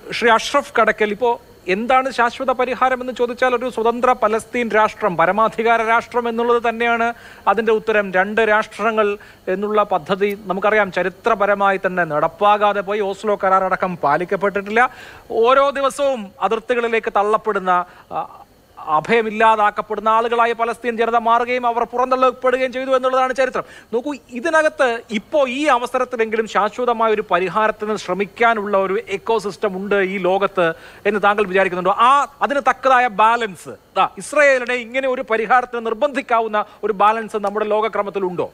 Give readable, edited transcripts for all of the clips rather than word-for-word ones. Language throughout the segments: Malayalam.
ശ്രീ അഷ്റഫ് കടക്കൽ, ഇപ്പോൾ എന്താണ് ശാശ്വത പരിഹാരം എന്ന് ചോദിച്ചാൽ ഒരു സ്വതന്ത്ര പലസ്തീൻ രാഷ്ട്രം, പരമാധികാര രാഷ്ട്രം എന്നുള്ളത് തന്നെയാണ് അതിൻ്റെ ഉത്തരം. 2 രാഷ്ട്രങ്ങൾ എന്നുള്ള പദ്ധതി നമുക്കറിയാം ചരിത്രപരമായി തന്നെ നടപ്പാകാതെ പോയി. ഓസ്ലോ കരാർ അടക്കം പാലിക്കപ്പെട്ടിട്ടില്ല. ഓരോ ദിവസവും അതിർത്തികളിലേക്ക് തള്ളപ്പെടുന്ന, അഭയമില്ലാതാക്കപ്പെടുന്ന ആളുകളായി പലസ്തീൻ ജനത മാറുകയും അവർ പുറന്തള്ളപ്പെടുകയും ചെയ്തു എന്നുള്ളതാണ് ചരിത്രം. നോക്കൂ, ഇതിനകത്ത് ഇപ്പോൾ ഈ അവസരത്തിലെങ്കിലും ശാശ്വതമായ ഒരു പരിഹാരത്തിന് ശ്രമിക്കാനുള്ള ഒരു എക്കോസിസ്റ്റം ഉണ്ട് ഈ ലോകത്ത് എന്ന് താങ്കൾ വിചാരിക്കുന്നുണ്ടോ? അതിന് തക്കതായ ബാലൻസ് ഇസ്രായേലിനെ ഇങ്ങനെ ഒരു പരിഹാരത്തിന് നിർബന്ധിക്കാവുന്ന ഒരു ബാലൻസ് നമ്മുടെ ലോകക്രമത്തിലുണ്ടോ?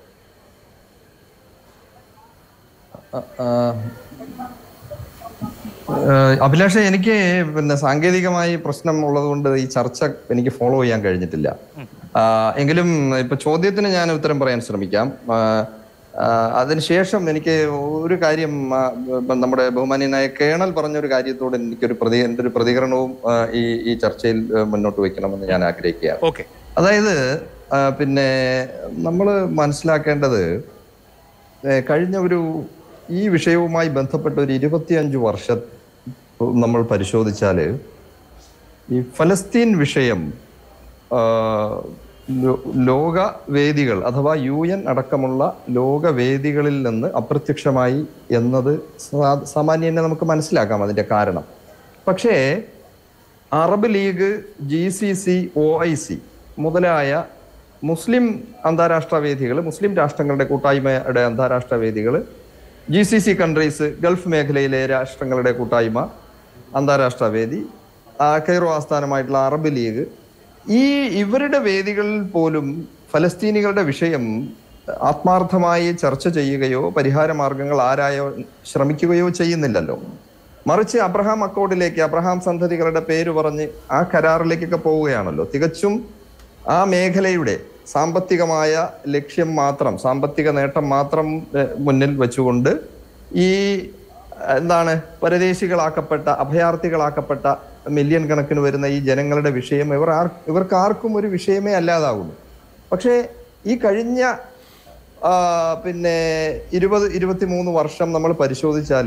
അഭിലാഷ്, എനിക്ക് സാങ്കേതികമായി പ്രശ്നം ഉള്ളത് കൊണ്ട് ഈ ചർച്ച എനിക്ക് ഫോളോ ചെയ്യാൻ കഴിഞ്ഞിട്ടില്ല. എങ്കിലും ഇപ്പൊ ചോദ്യത്തിന് ഞാൻ ഉത്തരം പറയാൻ ശ്രമിക്കാം. അതിനുശേഷം എനിക്ക് ഒരു കാര്യം, നമ്മുടെ ബഹുമാന്യനായ കേണൽ പറഞ്ഞൊരു കാര്യത്തോട് എൻ്റെ ഒരു പ്രതികരണവും ഈ ചർച്ചയിൽ മുന്നോട്ട് വയ്ക്കണമെന്ന് ഞാൻ ആഗ്രഹിക്കുകയാണ്. അതായത് നമ്മൾ മനസ്സിലാക്കേണ്ടത്, കഴിഞ്ഞ ഈ വിഷയവുമായി ബന്ധപ്പെട്ട ഒരു 25 വർഷം നമ്മൾ പരിശോധിച്ചാൽ ഈ ഫലസ്തീൻ വിഷയം ലോകവേദികൾ അഥവാ UN അടക്കമുള്ള ലോകവേദികളിൽ നിന്ന് അപ്രത്യക്ഷമായി എന്നത് സാമാന്യനെ നമുക്ക് മനസ്സിലാക്കാം അതിൻ്റെ കാരണം. പക്ഷേ അറബ് ലീഗ്, GCC, OIC മുതലായ മുസ്ലിം അന്താരാഷ്ട്ര വേദികൾ, മുസ്ലിം രാഷ്ട്രങ്ങളുടെ കൂട്ടായ്മയുടെ അന്താരാഷ്ട്ര വേദികൾ, GCC കൺട്രീസ്, ഗൾഫ് മേഖലയിലെ രാഷ്ട്രങ്ങളുടെ കൂട്ടായ്മ അന്താരാഷ്ട്ര വേദി, കൈറോ ആസ്ഥാനമായിട്ടുള്ള അറബ് ലീഗ്, ഇവരുടെ വേദികളിൽ പോലും ഫലസ്തീനികളുടെ വിഷയം ആത്മാർത്ഥമായി ചർച്ച ചെയ്യുകയോ പരിഹാര മാർഗങ്ങൾ ആരായോ ശ്രമിക്കുകയോ ചെയ്യുന്നില്ലല്ലോ. മറിച്ച് അബ്രഹാം അക്കോർഡിലേക്ക്, അബ്രഹാം സന്തതികളുടെ പേര് പറഞ്ഞ് ആ കരാറിലേക്കൊക്കെ പോവുകയാണല്ലോ. തികച്ചും ആ മേഖലയുടെ സാമ്പത്തികമായ ലക്ഷ്യം മാത്രം, സാമ്പത്തിക നേട്ടം മാത്രം മുന്നിൽ വെച്ചുകൊണ്ട് ഈ പരദേശികളാക്കപ്പെട്ട, അഭയാർത്ഥികളാക്കപ്പെട്ട മില്യൺ കണക്കിന് വരുന്ന ഈ ജനങ്ങളുടെ വിഷയം ഇവർക്ക് ആർക്കും ഒരു വിഷയമേ അല്ലാതാവുന്നു. പക്ഷേ ഈ കഴിഞ്ഞ 23 വർഷം നമ്മൾ പരിശോധിച്ചാൽ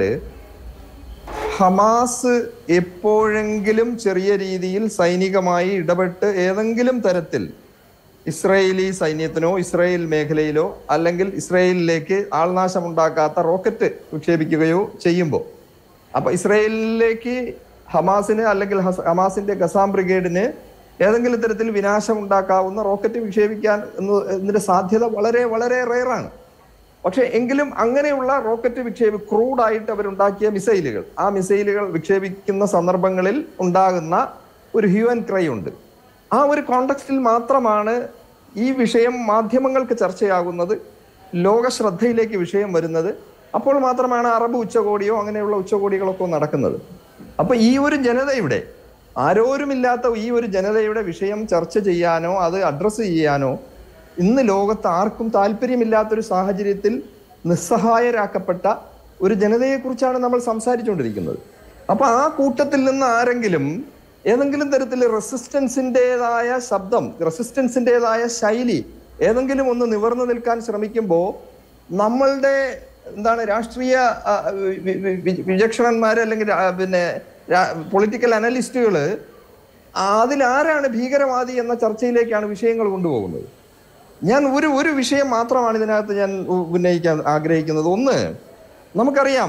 ഹമാസ് എപ്പോഴെങ്കിലും ചെറിയ രീതിയിൽ സൈനികമായി ഇടപെട്ട് ഏതെങ്കിലും തരത്തിൽ ഇസ്രായേലി സൈന്യത്തിനോ ഇസ്രായേൽ മേഖലയിലോ അല്ലെങ്കിൽ ഇസ്രായേലിലേക്ക് ആൾനാശമുണ്ടാക്കാത്ത റോക്കറ്റ് വിക്ഷേപിക്കുകയോ ചെയ്യുമ്പോൾ, അപ്പൊ ഇസ്രായേലിലേക്ക് ഹമാസിന് അല്ലെങ്കിൽ ഹമാസിന്റെ ഗസാം ബ്രിഗേഡിന് ഏതെങ്കിലും തരത്തിൽ വിനാശം ഉണ്ടാക്കാവുന്ന റോക്കറ്റ് വിക്ഷേപിക്കാൻ എന്നതിന്റെ സാധ്യത വളരെ വളരെ റെയറാണ്. പക്ഷെ എങ്കിലും അങ്ങനെയുള്ള റോക്കറ്റ് ക്രൂഡായിട്ട് അവരുണ്ടാക്കിയ മിസൈലുകൾ, ആ മിസൈലുകൾ വിക്ഷേപിക്കുന്ന സന്ദർഭങ്ങളിൽ ഉണ്ടാകുന്ന ഒരു ഹ്യൂ ആൻഡ് ക്രൈ ഉണ്ട്. ആ ഒരു കോണ്ടെക്സ്റ്റിൽ മാത്രമാണ് ഈ വിഷയം മാധ്യമങ്ങൾക്ക് ചർച്ചയാകുന്നത്, ലോക ശ്രദ്ധയിലേക്ക് വിഷയം വരുന്നത്. അപ്പോൾ മാത്രമാണ് അറബ് ഉച്ചകോടിയോ അങ്ങനെയുള്ള ഉച്ചകോടികളൊക്കെ നടക്കുന്നത്. അപ്പൊ ഈ ഒരു ജനതയുടെ, ആരോരുമില്ലാത്ത ഈ ഒരു ജനതയുടെ വിഷയം ചർച്ച ചെയ്യാനോ അത് അഡ്രസ്സ് ചെയ്യാനോ ഇന്ന് ലോകത്ത് ആർക്കും താല്പര്യമില്ലാത്തൊരു സാഹചര്യത്തിൽ നിസ്സഹായരാക്കപ്പെട്ട ഒരു ജനതയെക്കുറിച്ചാണ് നമ്മൾ സംസാരിച്ചുകൊണ്ടിരിക്കുന്നത്. അപ്പൊ ആ കൂട്ടത്തിൽ നിന്ന് ആരെങ്കിലും ഏതെങ്കിലും തരത്തിൽ റെസിസ്റ്റൻസിൻ്റെതായ ശബ്ദം, റെസിസ്റ്റൻസിൻ്റെതായ ശൈലി ഏതെങ്കിലും ഒന്ന് നിവർന്നു നിൽക്കാൻ ശ്രമിക്കുമ്പോൾ നമ്മളുടെ രാഷ്ട്രീയ വിചക്ഷണന്മാർ അല്ലെങ്കിൽ പൊളിറ്റിക്കൽ അനലിസ്റ്റുകൾ അതിലാരാണ് ഭീകരവാദി എന്ന ചർച്ചയിലേക്കാണ് വിഷയങ്ങൾ കൊണ്ടുപോകുന്നത്. ഞാൻ ഒരു വിഷയം മാത്രമാണ് ഇതിനകത്ത് ഞാൻ ഉന്നയിക്കാൻ ആഗ്രഹിക്കുന്നത്. ഒന്ന്, നമുക്കറിയാം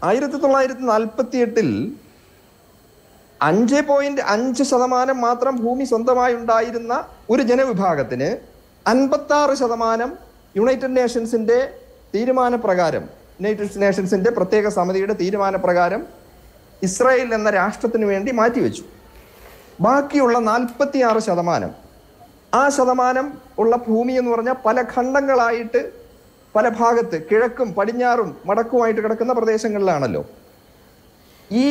1948 5.5% മാത്രം ഭൂമി സ്വന്തമായി ഉണ്ടായിരുന്ന ഒരു ജനവിഭാഗത്തിന് 56% യുണൈറ്റഡ് നേഷൻസിന്റെ തീരുമാനപ്രകാരം, യുണൈറ്റഡ് നേഷൻസിന്റെ പ്രത്യേക സമിതിയുടെ തീരുമാനപ്രകാരം ഇസ്രായേൽ എന്ന രാഷ്ട്രത്തിന് വേണ്ടി മാറ്റിവെച്ചു. ബാക്കിയുള്ള 46%, ആ ശതമാനം ഉള്ള ഭൂമി എന്ന് പറഞ്ഞാൽ പല ഖണ്ഡങ്ങളായിട്ട് പല ഭാഗത്ത് കിഴക്കും പടിഞ്ഞാറും വടക്കുമായിട്ട് കിടക്കുന്ന പ്രദേശങ്ങളിലാണല്ലോ. ഈ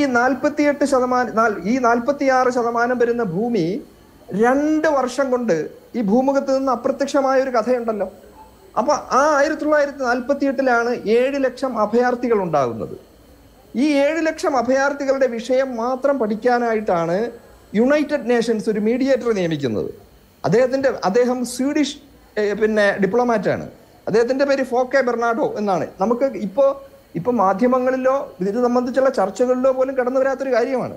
46% വരുന്ന ഭൂമി 2 വർഷം കൊണ്ട് ഈ ഭൂമുഖത്ത് നിന്ന് അപ്രത്യക്ഷമായ ഒരു കഥയുണ്ടല്ലോ. അപ്പൊ ആ 1948 7 ലക്ഷം അഭയാർത്ഥികൾ ഉണ്ടാകുന്നത്. ഈ 7 ലക്ഷം അഭയാർത്ഥികളുടെ വിഷയം മാത്രം പഠിക്കാനായിട്ടാണ് യുണൈറ്റഡ് നേഷൻസ് ഒരു മീഡിയേറ്റർ നിയമിക്കുന്നത്. അദ്ദേഹം സ്വീഡിഷ് ഡിപ്ലോമാറ്റാണ്. അദ്ദേഹത്തിന്റെ പേര് ഫോക്കെ ബെർണാഡോ എന്നാണ്. നമുക്ക് ഇപ്പോൾ ഇപ്പൊ മാധ്യമങ്ങളിലോ ഇത് സംബന്ധിച്ചുള്ള ചർച്ചകളിലോ പോലും കടന്നു വരാത്തൊരു കാര്യമാണ്.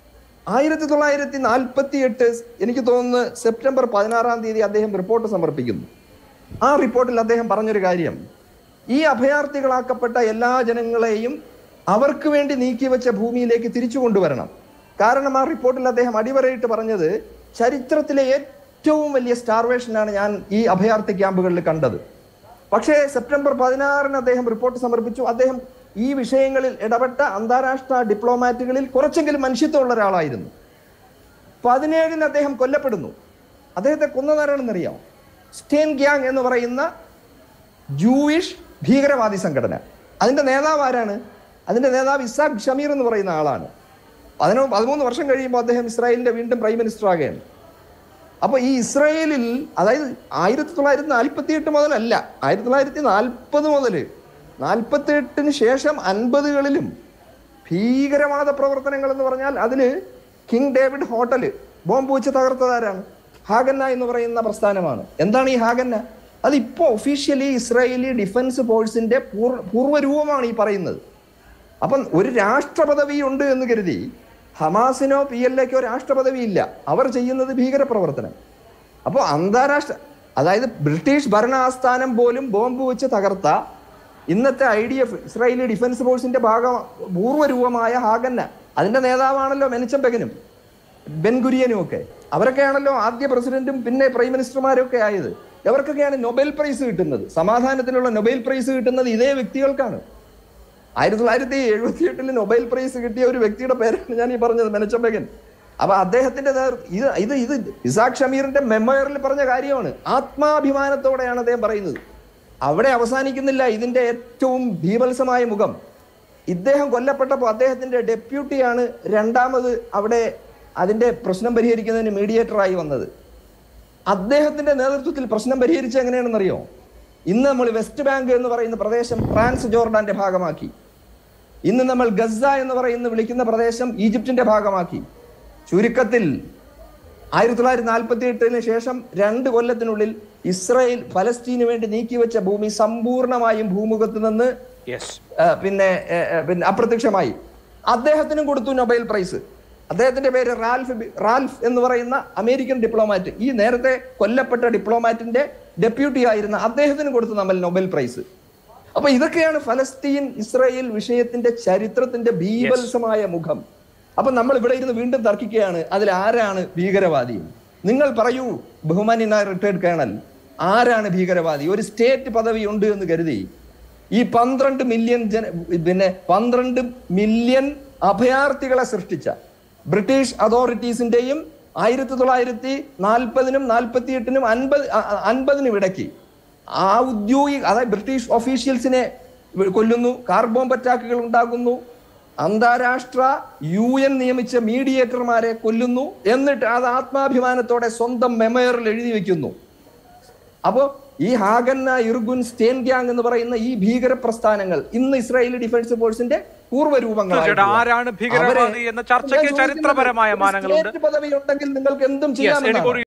1948 എനിക്ക് തോന്നുന്നു സെപ്റ്റംബർ 16 അദ്ദേഹം റിപ്പോർട്ട് സമർപ്പിക്കുന്നു. ആ റിപ്പോർട്ടിൽ അദ്ദേഹം പറഞ്ഞൊരു കാര്യം, ഈ അഭയാർത്ഥികളാക്കപ്പെട്ട എല്ലാ ജനങ്ങളെയും അവർക്ക് വേണ്ടി നീക്കിവെച്ച ഭൂമിയിലേക്ക് തിരിച്ചു കൊണ്ടുവരണം. കാരണം ആ റിപ്പോർട്ടിൽ അദ്ദേഹം അടിവരയിട്ട് പറഞ്ഞത്, ചരിത്രത്തിലെ ഏറ്റവും വലിയ സ്റ്റാർവേഷനാണ് ഞാൻ ഈ അഭയാർത്ഥി ക്യാമ്പുകളിൽ കണ്ടത്. പക്ഷേ സെപ്റ്റംബർ 16 അദ്ദേഹം റിപ്പോർട്ട് സമർപ്പിച്ചു. അദ്ദേഹം ഈ വിഷയങ്ങളിൽ ഇടപെട്ട അന്താരാഷ്ട്ര ഡിപ്ലോമാറ്റുകളിൽ കുറച്ചെങ്കിലും മനുഷ്യത്വമുള്ള ഒരാളായിരുന്നു. 17 അദ്ദേഹം കൊല്ലപ്പെടുന്നു. അദ്ദേഹത്തെ കൊന്നതാരാണെന്നറിയാം? സ്റ്റേൻ ഗ്യാങ് എന്ന് പറയുന്ന ജൂയിഷ് ഭീകരവാദി സംഘടന. അതിന്റെ നേതാവ് ആരാണ്? അതിന്റെ നേതാവ് ഇസാഖ് ഷമീർ എന്ന് പറയുന്ന ആളാണ്. 13 വർഷം കഴിയുമ്പോൾ അദ്ദേഹം ഇസ്രായേലിന്റെ വീണ്ടും പ്രൈം മിനിസ്റ്റർ ആകുകയാണ്. അപ്പൊ ഈ ഇസ്രായേലിൽ, അതായത് 1948 മുതലല്ല, 1940 മുതൽ 48 ശേഷം 50കളിലും ഭീകരവാദ പ്രവർത്തനങ്ങൾ എന്ന് പറഞ്ഞാൽ അതില് കിങ് ഡേവിഡ് ഹോട്ടല് ബോംബ് വെച്ച് തകർത്തതാരാണ്? ഹാഗന്ന എന്ന് പറയുന്ന പ്രസ്ഥാനമാണ്. എന്താണ് ഈ ഹാഗന്ന? അതിപ്പോ ഒഫീഷ്യലി ഇസ്രായേലി ഡിഫൻസ് ഫോഴ്സിന്റെ പൂർവ്വരൂപമാണ് ഈ പറയുന്നത്. അപ്പം ഒരു രാഷ്ട്രപദവി ഉണ്ട് എന്ന് കരുതി ഹമാസിനോ PLAക്കോ രാഷ്ട്രപദവി ഇല്ല. അവർ ചെയ്യുന്നത് ഭീകരപ്രവർത്തനം. അപ്പോൾ അന്താരാഷ്ട്ര, അതായത് ബ്രിട്ടീഷ് ഭരണ ആസ്ഥാനം പോലും ബോംബ് വെച്ച് തകർത്ത ഇന്നത്തെ IDF ഇസ്രായേലി ഡിഫൻസ് ഫോഴ്സിന്റെ പൂർവ്വരൂപമായ ഹാഗന്ന, അതിന്റെ നേതാവാണല്ലോ മെനിച്ചം ബെഗനും ബെൻഗുരിയനും ഒക്കെ. അവരൊക്കെയാണല്ലോ ആദ്യ പ്രസിഡന്റും പിന്നെ പ്രൈം മിനിസ്റ്റർമാരും ഒക്കെ ആയത്. അവർക്കൊക്കെയാണ് നൊബേൽ പ്രൈസ് കിട്ടുന്നത്. സമാധാനത്തിനുള്ള നൊബേൽ പ്രൈസ് കിട്ടുന്നത് ഇതേ വ്യക്തികൾക്കാണ്. 1978 നൊബേൽ പ്രൈസ് കിട്ടിയ ഒരു വ്യക്തിയുടെ പേരാണ് ഞാൻ ഈ പറഞ്ഞത്, മെനിച്ചം ബെഗൻ. അപ്പൊ അദ്ദേഹത്തിന്റെ ഇത് ഇസാഖ് ഷമീറിന്റെ മെമ്മോയറിൽ പറഞ്ഞ കാര്യമാണ്. ആത്മാഭിമാനത്തോടെയാണ് അദ്ദേഹം പറയുന്നത്. അവിടെ അവസാനിക്കുന്നില്ല ഇതിന്റെ ഏറ്റവും ഭീഭത്സമായ മുഖം. ഇദ്ദേഹം കൊല്ലപ്പെട്ടപ്പോൾ അദ്ദേഹത്തിന്റെ ഡെപ്യൂട്ടിയാണ് രണ്ടാമത് അവിടെ അതിന്റെ പ്രശ്നം പരിഹരിക്കുന്നതിന് മീഡിയേറ്ററായി വന്നത്. അദ്ദേഹത്തിന്റെ നേതൃത്വത്തിൽ പ്രശ്നം പരിഹരിച്ചത് എങ്ങനെയാണെന്നറിയോ? ഇന്ന് നമ്മൾ വെസ്റ്റ് ബാങ്ക് എന്ന് പറയുന്ന പ്രദേശം ട്രാൻസ് ജോർഡാന്റെ ഭാഗമാക്കി. ഇന്ന് നമ്മൾ ഗസ എന്ന് വിളിക്കുന്ന പ്രദേശം ഈജിപ്തിന്റെ ഭാഗമാക്കി. ചുരുക്കത്തിൽ 1948 ശേഷം 2 കൊല്ലത്തിനുള്ളിൽ ഇസ്രായേൽ ഫലസ്തീന് വേണ്ടി നീക്കിവെച്ച ഭൂമി സമ്പൂർണമായും ഭൂമുഖത്ത് നിന്ന് പിന്നെ അപ്രത്യക്ഷമായി. അദ്ദേഹത്തിനും കൊടുത്തു നൊബേൽ പ്രൈസ്. അദ്ദേഹത്തിന്റെ പേര് റാൽഫ് എന്ന് പറയുന്ന അമേരിക്കൻ ഡിപ്ലോമാറ്റ്. ഈ നേരത്തെ കൊല്ലപ്പെട്ട ഡിപ്ലോമാറ്റിന്റെ ഡെപ്യൂട്ടി ആയിരുന്ന അദ്ദേഹത്തിന് കൊടുത്തു നമ്മൾ നൊബേൽ പ്രൈസ്. അപ്പൊ ഇതൊക്കെയാണ് ഫലസ്തീൻ ഇസ്രായേൽ വിഷയത്തിന്റെ ചരിത്രത്തിന്റെ ഭീഭത്സമായ മുഖം. അപ്പൊ നമ്മൾ ഇവിടെ ഇരുന്ന് വീണ്ടും തർക്കിക്കുകയാണ്, അതിൽ ആരാണ് ഭീകരവാദി? നിങ്ങൾ പറയൂ ബഹുമാന്യനായ റിട്ടയർഡ് കേണൽ, ആരാണ് ഭീകരവാദി? ഒരു സ്റ്റേറ്റ് പദവി ഉണ്ട് എന്ന് കരുതി ഈ 12 മില്യൺ അഭയാർത്ഥികളെ സൃഷ്ടിച്ച ബ്രിട്ടീഷ് അതോറിറ്റീസിന്റെയും 1940-നും 48-നും 50-നും ഇടയ്ക്ക് ഔദ്യോഗിക, അതായത് ബ്രിട്ടീഷ് ഒഫീഷ്യൽസിനെ കൊല്ലുന്നു, കാർ ബോംബ് അറ്റാക്കുകൾ ഉണ്ടാകുന്നു, അന്താരാഷ്ട്ര UN നിയമിച്ച മീഡിയേറ്റർമാരെ കൊല്ലുന്നു, എന്നിട്ട് അത് ആത്മാഭിമാനത്തോടെ സ്വന്തം മെമ്മോയറിൽ എഴുതി വെക്കുന്നു. അപ്പോ ഈ ഹാഗന്ന, ഇർഗുൻ, സ്റ്റേൻ ഗ്യാങ് എന്ന് പറയുന്ന ഈ ഭീകര പ്രസ്ഥാനങ്ങൾ ഇന്ന് ഇസ്രായേലി ഡിഫൻസ് ഫോഴ്സിന്റെ പൂർവ്വരൂപങ്ങളാണ്. ആരാണ് ഭീകരവാദി എന്ന ചർച്ചയ്ക്ക് ചരിത്രപരമായ മാനങ്ങളുണ്ട്. പദവി ഉണ്ടെങ്കിൽ നിങ്ങൾക്ക് എന്തും ചെയ്യാം.